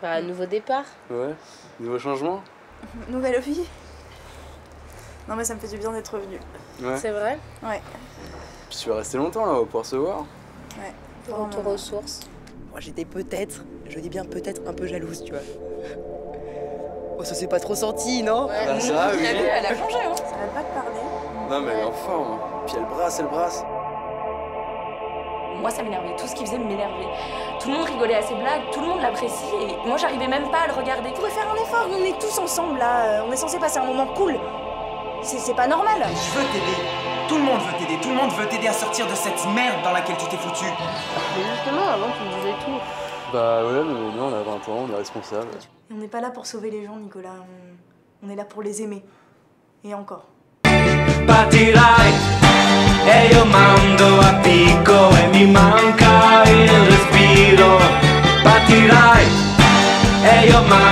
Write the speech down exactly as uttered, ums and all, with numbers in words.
Bah, nouveau départ. Ouais, nouveau changement. Nouvelle vie. Non mais ça me fait du bien d'être revenue. Ouais. C'est vrai. Ouais. Puis tu vas rester longtemps là, on va pouvoir se voir. Ouais. Retour aux sources. Moi j'étais peut-être, je dis bien peut-être un peu jalouse, tu vois. Oh ça s'est pas trop senti, non? Ouais. Ah, ça, oui. Elle a changé, hein. Ça va pas te parler. Non mais elle est en forme. Puis elle brasse, elle brasse. Moi ça m'énervait, tout ce qu'il faisait m'énervait. Tout le monde rigolait à ses blagues, tout le monde l'apprécie et moi j'arrivais même pas à le regarder. On pourrait faire un effort, on est tous ensemble là, on est censé passer un moment cool. C'est pas normal. Je veux t'aider. Tout le monde veut t'aider. Tout le monde veut t'aider à sortir de cette merde dans laquelle tu t'es foutu. Mais justement, avant tu me disais tout. Bah ouais, mais non, on a vingt ans, on est responsable. Et on n'est pas là pour sauver les gens, Nicolas. On, on est là pour les aimer. Et encore. Partirai e io mando a picco e mi manca il respiro. Partirai e io mando